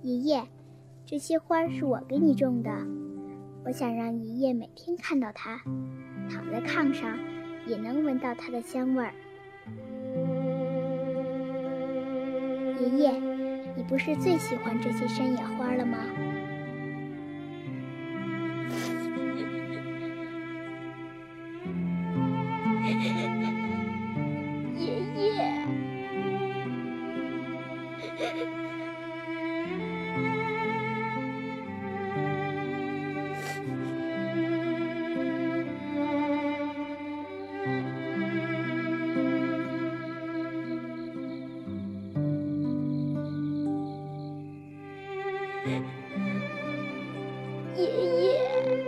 爷爷，这些花是我给你种的，我想让爷爷每天看到它，躺在炕上也能闻到它的香味儿。爷爷，你不是最喜欢这些山野花了吗？爷爷。爷爷，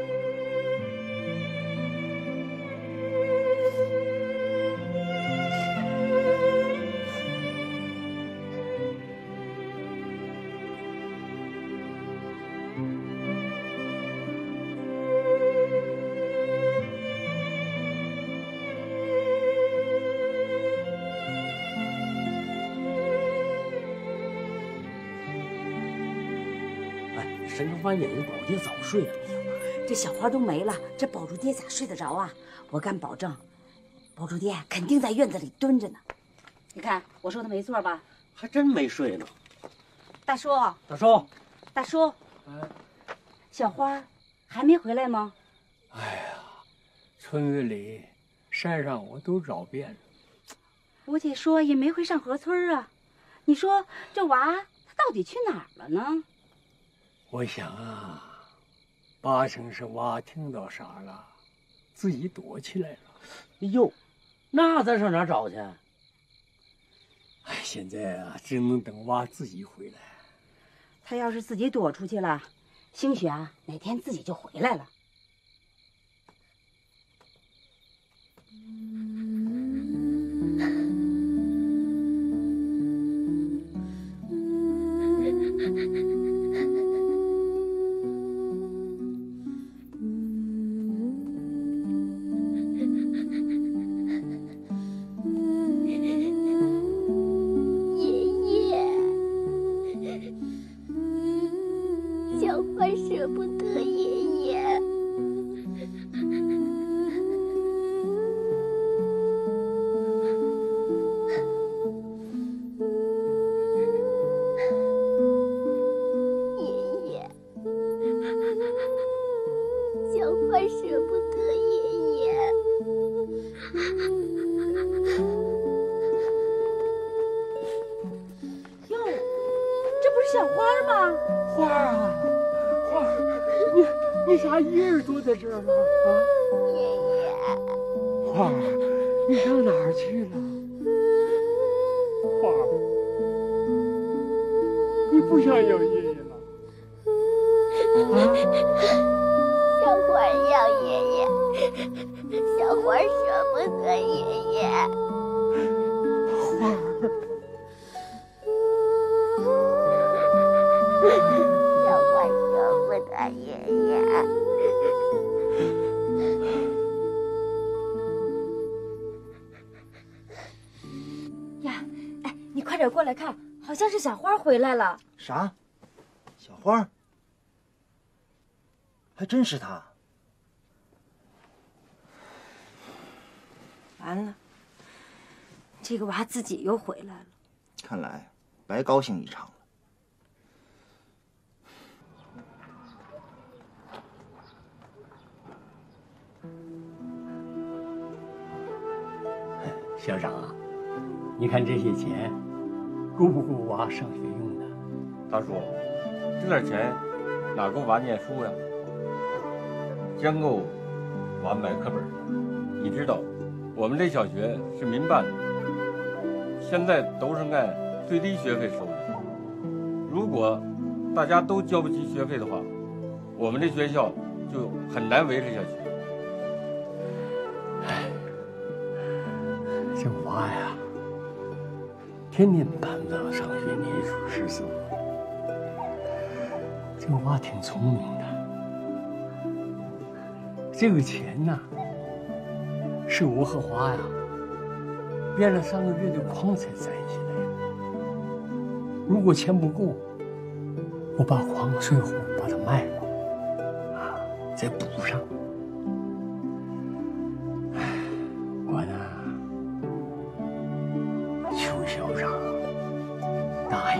沈城发现人宝爹早睡了。 这小花都没了，这宝珠爹咋睡得着啊？我敢保证，宝珠爹肯定在院子里蹲着呢。你看我说的没错吧？ 还真没睡呢。 大叔， 大叔， 大叔，小花还没回来吗？ 哎呀，村子里、山上我都找遍了。 我姐说也没回上河村啊。你说这娃他到底去哪儿了呢？ 我想啊，八成是娃听到啥了，自己躲起来了。 哟，那咱上哪儿找去？ 哎，现在啊，只能等娃自己回来。 他要是自己躲出去了，兴许啊哪天自己就回来了。 小花舍不得爷爷。爷爷，小花舍不得爷爷。 哟，这不是小花吗？ 花儿啊，花儿，你咋一人躲在这儿了啊？ 爷爷， 花儿，你上哪儿去了？花儿，你不想要爷爷了？啊？ 小花要爷爷，小花舍不得爷爷。 花儿。 小花舍不得爷爷。 呀，哎，你快点过来看，好像是小花回来了。 啥？小花？还真是她。 完了，这个娃自己又回来了。 看来白高兴一场了。 校长啊，你看这些钱够不够娃上学用的？ 大叔，这点钱哪够娃念书呀？将够娃买课本。你知道，我们这小学是民办的，现在都是按最低学费收的。如果大家都交不起学费的话，我们这学校就很难维持下去。 这娃呀，天天盼着上学念书识字。这个娃挺聪明的。这个钱呢，是我和娃呀编了3个月的框才攒起来的。如果钱不够， 我把黄水湖把它卖了，啊，再补上。我呢，邱校长答应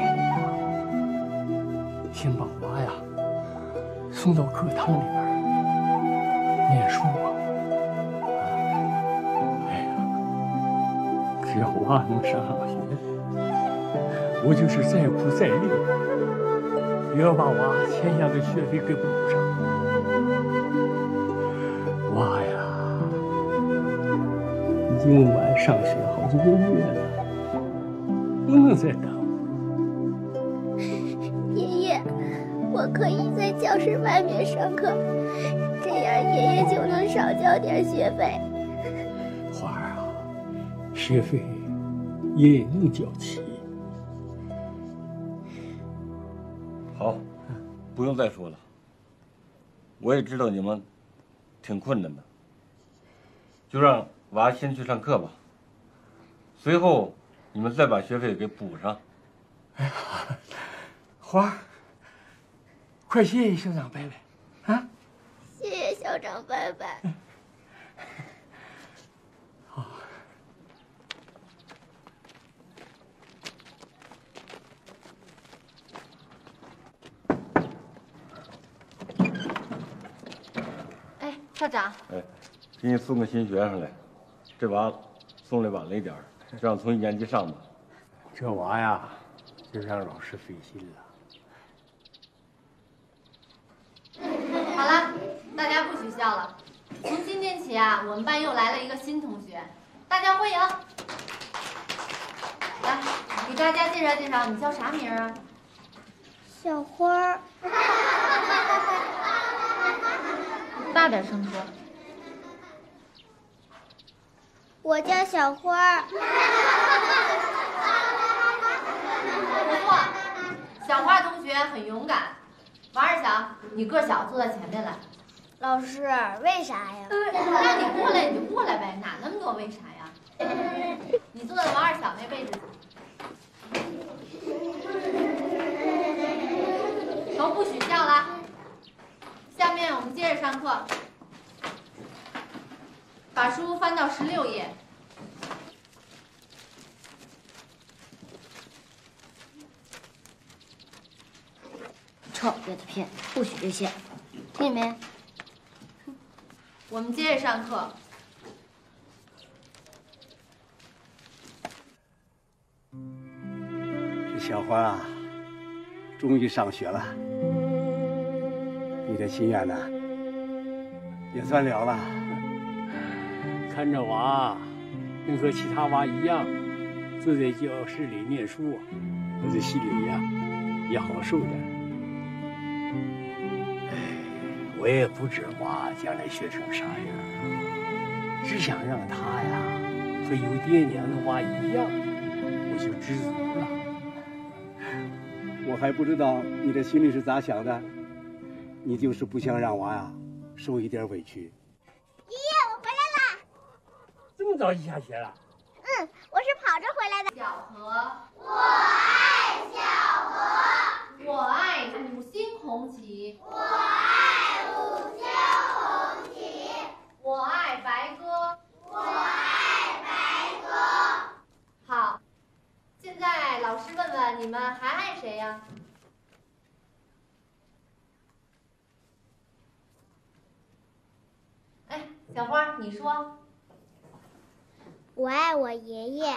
我，先把娃呀送到课堂里边念书啊。哎呀，只要娃能上学，我就是再苦再累，也要把娃欠下的学费给补上。娃呀，已经晚上学好几个月了，不能再耽误。 爷爷，我可以在教室外面上课，这样爷爷就能少交点学费。 花儿啊，学费爷爷能交齐。 好，不用再说了。我也知道你们挺困难的，就让娃先去上课吧。随后你们再把学费给补上。 哎呀，花儿，快谢谢校长拜拜，啊！ 谢谢校长拜拜。 好。 哎，校长。 哎，给你送个新学生来，这娃送来晚了一点，让从1年级上吧。 这娃呀，就让老师费心了。 好了，大家不许笑了。从今天起啊，我们班又来了一个新同学，大家欢迎。来，给大家介绍介绍，你叫啥名啊？ 小花儿。 大点声说。 我叫小花儿。 不错，小花同学很勇敢。王二小，你个小，坐在前面来。 老师，为啥呀？ 让你过来你就过来呗，哪那么多为啥呀？你坐在王二小那位置。都不许笑了。下面我们接着上课，把书翻到16页。 臭叶子片，不许这些，听见没？ 我们接着上课。 这小花啊，终于上学了，你的心愿呢，也算了了。看着娃能和其他娃一样坐在教室里念书啊，我这心里呀也好受点。我也不知娃将来学成啥样，只想让他呀和有爹娘的娃一样，我就知足了。我还不知道你的心里是咋想的，你就是不想让娃呀受一点委屈。 爷爷，我回来啦！ 这么早就下学了？ 我是跑着回来的。 小河，我爱小河，我爱五星红旗，我爱五星红旗，我爱白鸽，我爱白鸽。好，现在老师问问你们还爱谁呀？哎，小花，你说。 我爱我爷爷。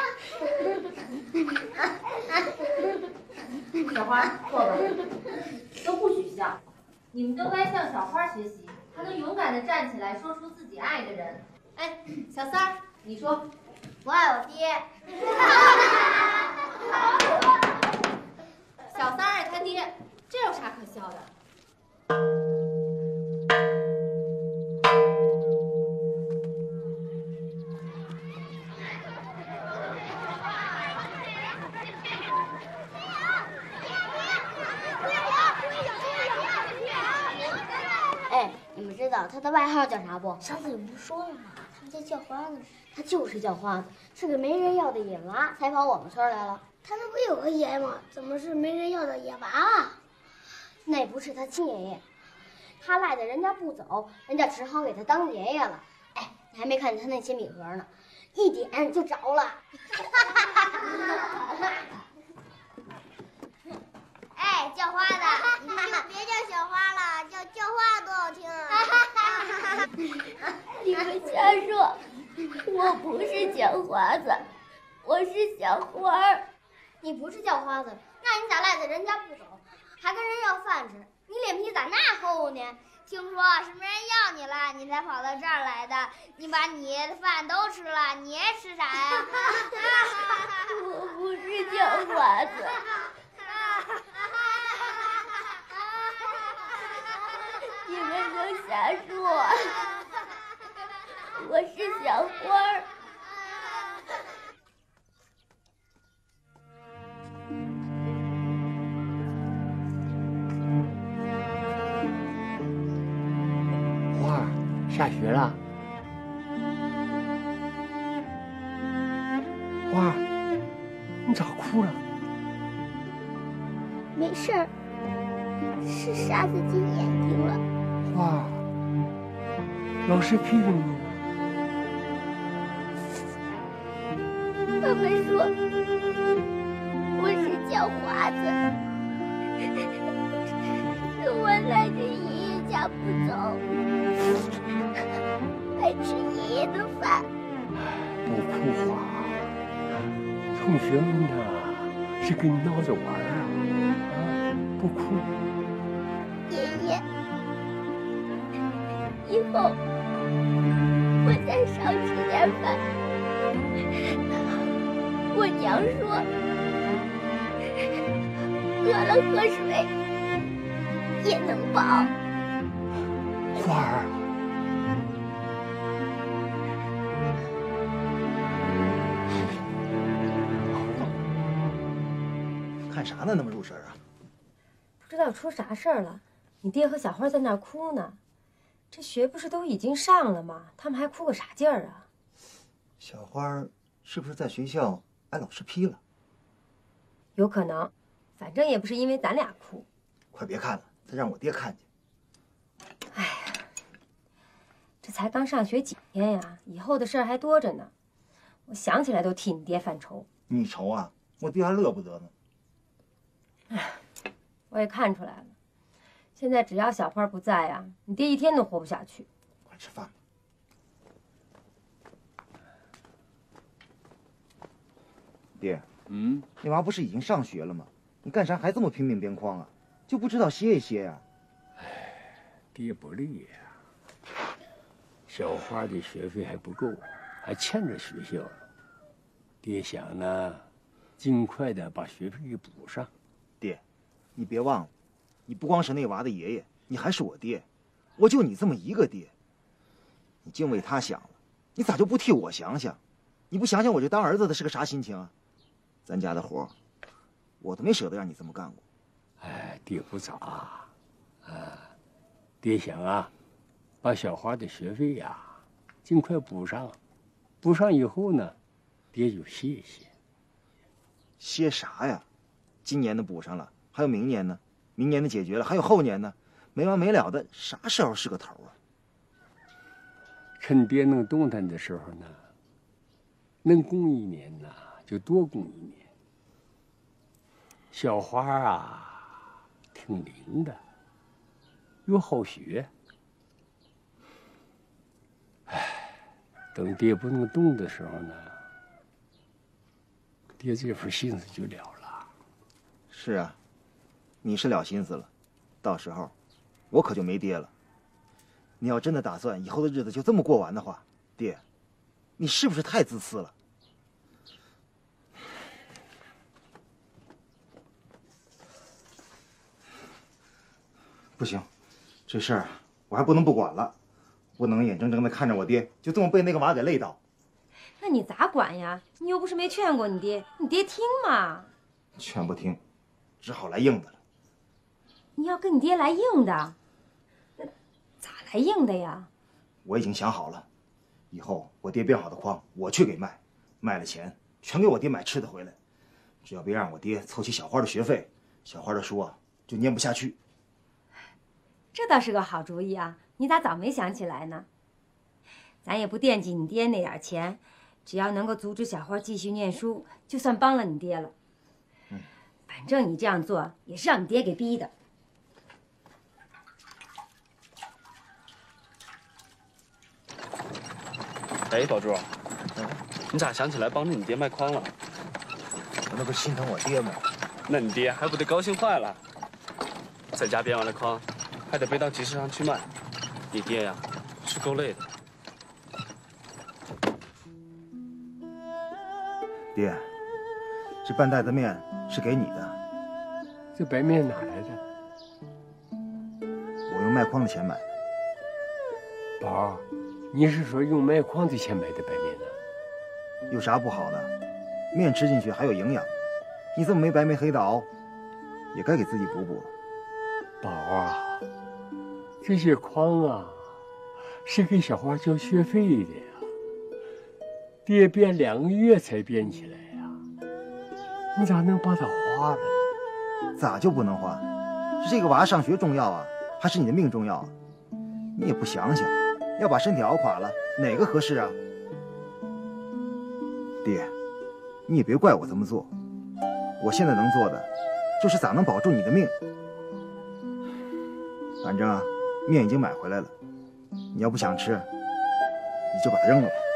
小花，坐吧，都不许笑。你们都该向小花学习，她能勇敢地站起来，说出自己爱的人。哎，小三儿，你说。 我爱我爹。 小三儿爱他爹，这有啥可笑的？ 哎，你们知道他的外号叫啥不？ 上次你不是说了吗？他叫叫花子。 他就是叫花子，是个没人要的野娃，才跑我们村来了。 他那不有个爷吗？怎么是没人要的野娃娃？ 那不是他亲爷爷，他赖着人家不走，人家只好给他当爷爷了。哎，你还没看见他那铅笔盒呢，一点就着了。 哎，叫花的，你就别叫小花了，叫花多好听啊！ 你们瞎说，我不是叫花子，我是小花儿。 你不是叫花子，那你咋赖着人家不走，还跟人要饭吃？你脸皮咋那厚呢？听说是没人要你了，你才跑到这儿来的。你把你的饭都吃了，你还吃啥呀？ 我不是叫花子。你们都瞎说，我是小花儿。 花儿，下雪了。花儿，你咋哭了？ 没事儿，是沙子进眼睛了。 花儿，老师批评你了。 他们说我是叫花子，说我赖着爷爷家不走，还吃爷爷的饭。 不哭，花儿，同学们呐是跟你闹着玩啊，不哭。 爷爷，以后我再少吃点饭。我娘说，饿了喝水也能饱。 花儿， 看啥呢？那么入神啊？ 不知道出啥事儿了。你爹和小花在那儿哭呢。这学不是都已经上了吗？他们还哭个啥劲儿啊？ 小花是不是在学校挨老师批了？ 有可能，反正也不是因为咱俩哭。 快别看了，再让我爹看见。 哎呀，这才刚上学几天呀，以后的事儿还多着呢。我想起来都替你爹犯愁。 你愁啊？我爹还乐不得呢。 哎，我也看出来了。现在只要小花不在呀，你爹一天都活不下去。 快吃饭吧。爹，那娃不是已经上学了吗？你干啥还这么拼命边框啊？就不知道歇一歇呀？ 爹不累呀。小花的学费还不够，还欠着学校呢。爹想呢，尽快的把学费给补上。 爹，你别忘了，你不光是那娃的爷爷，你还是我爹，我就你这么一个爹。你净为他想了，你咋就不替我想想？你不想想我这当儿子的是个啥心情啊？咱家的活，我都没舍得让你这么干过。 哎，爹不咋，爹想啊，把小花的学费呀，尽快补上，补上以后呢，爹就歇歇。 歇啥呀？今年的补上了，还有明年呢，明年的解决了，还有后年呢，没完没了的，啥时候是个头啊？ 趁爹能动弹的时候呢，能供一年呢，就多供一年。小花啊，挺灵的，又好学。哎，等爹不能动的时候呢，爹这份心思就了了。 是啊，你是了心思了，到时候我可就没爹了。你要真的打算以后的日子就这么过完的话，爹，你是不是太自私了？不行，这事儿我还不能不管了，不能眼睁睁的看着我爹就这么被那个娃给累倒。 那你咋管呀？你又不是没劝过你爹，你爹听嘛？ 劝不听，只好来硬的了。 你要跟你爹来硬的，那咋来硬的呀？ 我已经想好了，以后我爹编好的筐我去给卖，卖了钱全给我爹买吃的回来。只要别让我爹凑齐小花的学费，小花的书啊就念不下去。 这倒是个好主意啊！你咋早没想起来呢？咱也不惦记你爹那点钱，只要能够阻止小花继续念书，就算帮了你爹了。反正你这样做也是让你爹给逼的。 哎，宝珠，你咋想起来帮着你爹卖筐了？ 我那不是心疼我爹吗？ 那你爹还不得高兴坏了？在家编完了筐，还得背到集市上去卖，你爹呀，是够累的。 爹，这半袋子面是给你的。 这白面哪来的？ 我用卖筐的钱买的。 宝儿，你是说用卖筐的钱买的白面呢？ 有啥不好的？面吃进去还有营养，你这么没白没黑的熬，也该给自己补补了。 宝啊，这些筐啊，是给小花交学费的呀。爹编2个月才编起来呀，你咋能把它花了呢？ 咋就不能花？是这个娃上学重要啊，还是你的命重要啊？你也不想想，要把身体熬垮了，哪个合适啊？爹，你也别怪我这么做，我现在能做的，就是咋能保住你的命。反正啊，面已经买回来了，你要不想吃，你就把它扔了吧。